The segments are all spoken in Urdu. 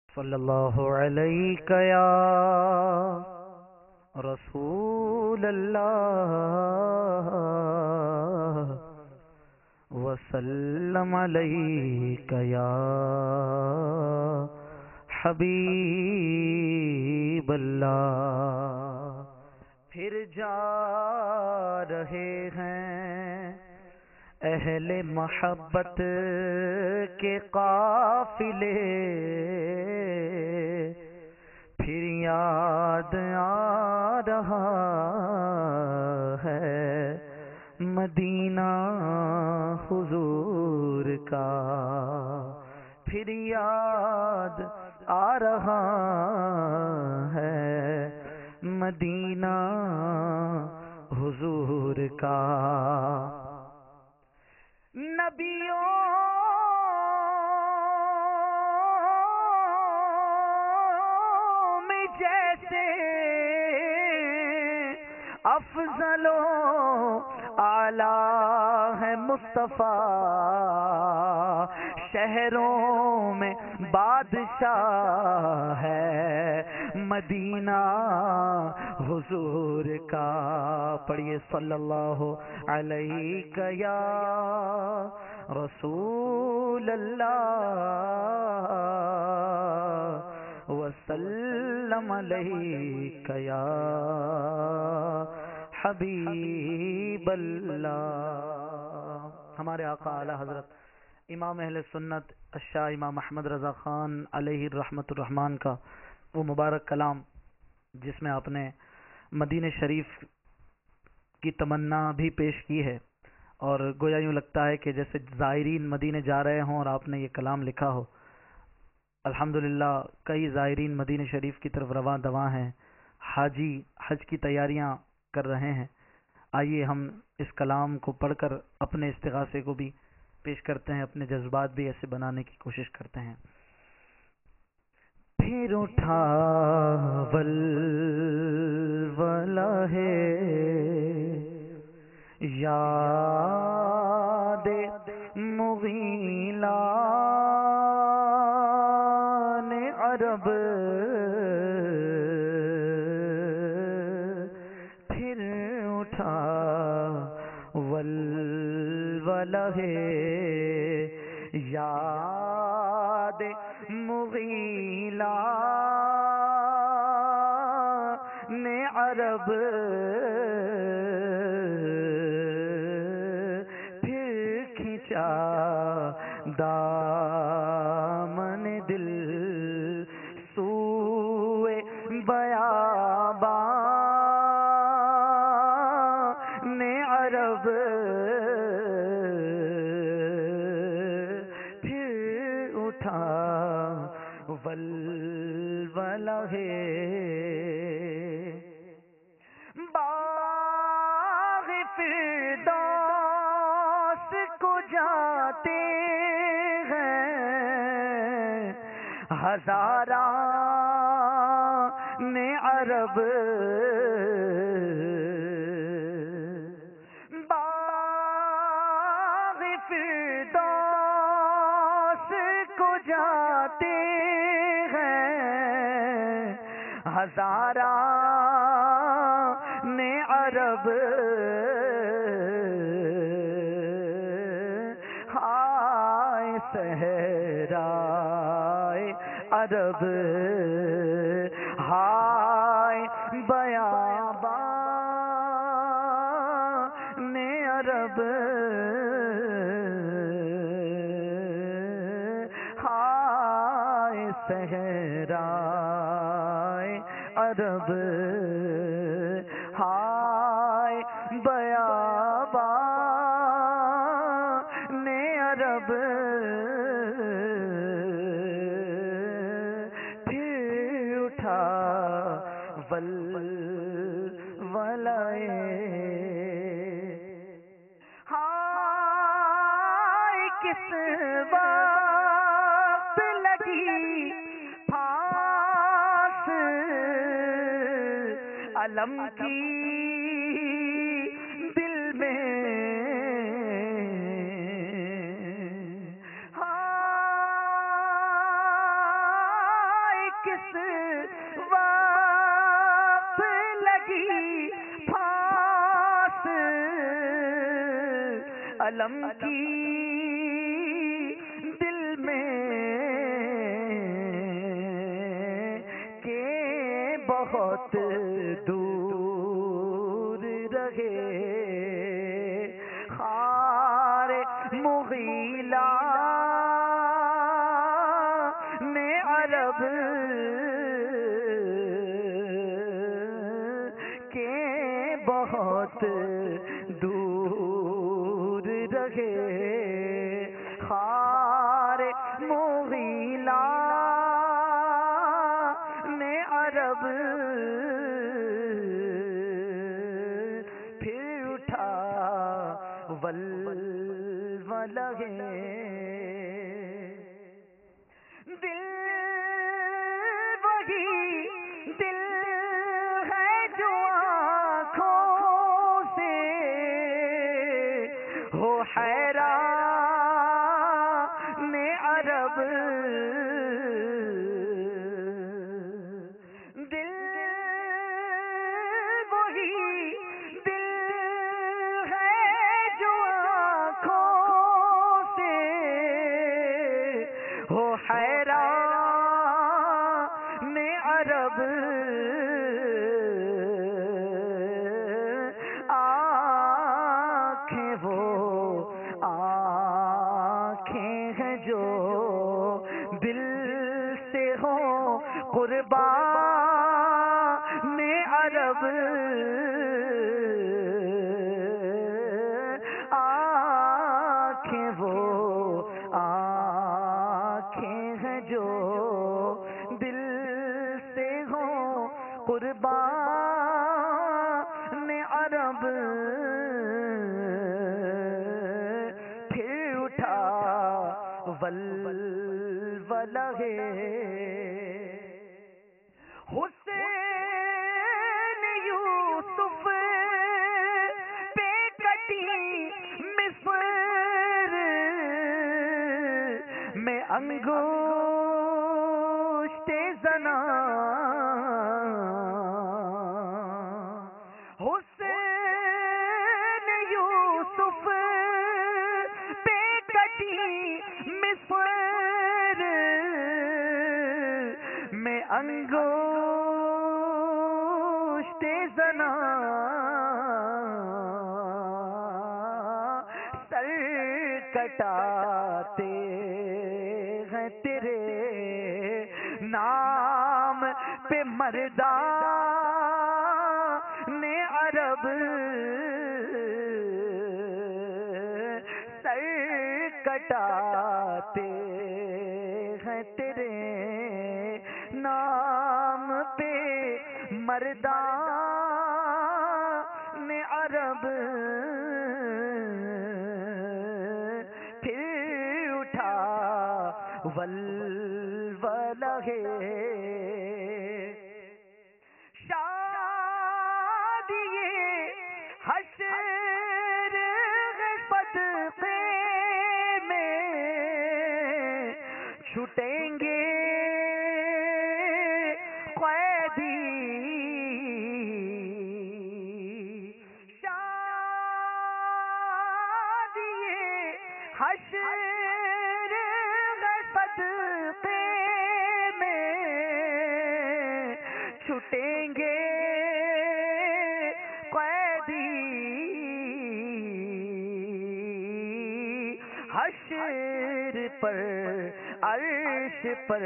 صلی اللہ علیک یا رسول اللہ وسلم علیک یا حبیب اللہ۔ پھر جا رہے ہیں اہل محبت کے قافلے، پھر یاد آ رہا ہے مدینہ حضور کا، پھر یاد آ رہا ہے مدینہ حضور کا۔ نبیوں میں جیسے افضل و اعلیٰ ہے مصطفیٰ، شہروں میں بادشاہ ہے مدینہ حضور کا۔ پڑھیے صلی اللہ علیہ یا رسول اللہ وسلم علیہ یا حبیب اللہ۔ ہمارے آقا اعلی حضرت امام اہل سنت الشاہ امام احمد رضا خان علیہ الرحمت الرحمان کا وہ مبارک کلام، جس میں آپ نے مدینہ شریف کی تمنا بھی پیش کی ہے، اور گویا یوں لگتا ہے کہ جیسے زائرین مدینہ جا رہے ہوں اور آپ نے یہ کلام لکھا ہو۔ الحمدللہ کئی زائرین مدینہ شریف کی طرف رواں دواں ہیں، حاجی حج کی تیاریاں کر رہے ہیں۔ آئیے ہم اس کلام کو پڑھ کر اپنے استغاثے کو بھی پیش کرتے ہیں، اپنے جذبات بھی ایسے بنانے کی کوشش کرتے ہیں۔ پھر اٹھا ولولہ ہے یاد مغیلان عرب، پھر اٹھا ولولہ ہے یاد مغیلان عرب، پھر کھینچا دامن دل سوئے بیابان عرب، پھر اٹھا ولولہ ہے باغ فردوس کو جاتے ہیں ہزاران عرب، باغ فردوس کو جاتے ہیں ہزاران عرب، ہائے صحرائے عرب، ہائے بیابان عرب، ہائے صحرائے عرب، ہائے بیابان عرب، پھر اٹھا ولولہ ہائے کس وقت لگی پھانس علم کی دل میں، کس وقت لگی پھانس علم کی دل میں کہ بہت دور رہے خار مغیلہ نے عرب کے بہت دور رہے خار مغیلہ نے عرب پھر اٹھا ولولہ دل وہی دل ہے جو آنکھوں سے ہو حیران عرب دل وہی دل ہے جو آنکھوں سے ہو حیران عرب آنکھیں وہ آنکھیں ہیں جو دل سے ہوں قربان عرب آنکھیں وہ آنکھیں ہیں جو دل سے ہوں قربان عرب پھر اٹھا ولولہ حسین یوسف پہ کٹی مصر میں انگشت زنا حسین یوسف پہ کٹی مصر میں انگشت زنا سر کٹاتے ہیں تیرے نام پہ مردان عرب سر کٹاتے ہیں تیرے نام پہ مردان عرب پھر اٹھا ولولہ شادی حشر صدقے میں چھٹیں گے قیدی شادی حشر صدقے میں چھٹیں گے قیدی حشر پر عرش پر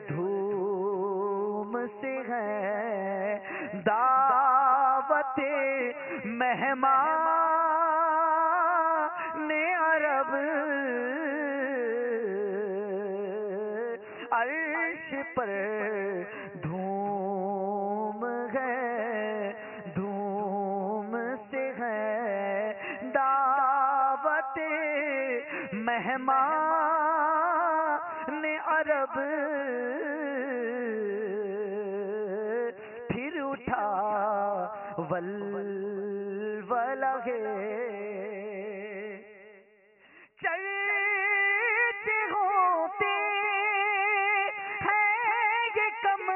دھوم سے ہے دعوت مہمان عرب عرش پر دھوم ہے دھوم سے ہے دعوت مہمان عرب پھر اٹھا ولولہ چلتے ہوتے ہیں یہ کم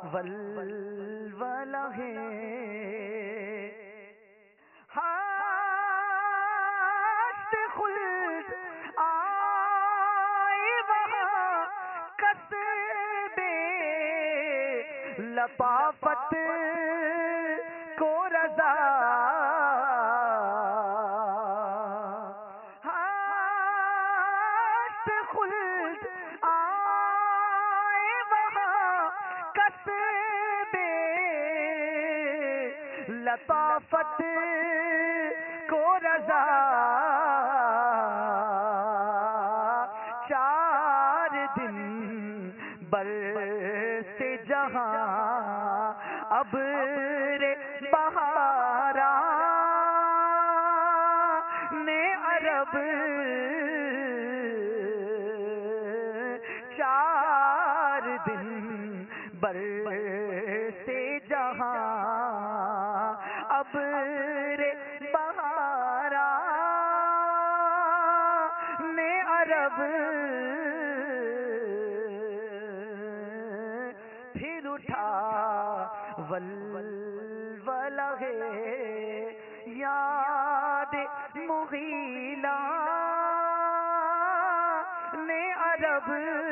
ولولہ ہے، خلد آئے وہاں کسب لطافت کو رضا، خلد آئے وہاں کسب لطافت کو رضا، 4 دن برسے جہاں ابر بہاران عرب، 4 دن برسے جہاں ابر بہاران عرب، پھر اٹھا ولولہ ہے، یاد مغیلان عرب،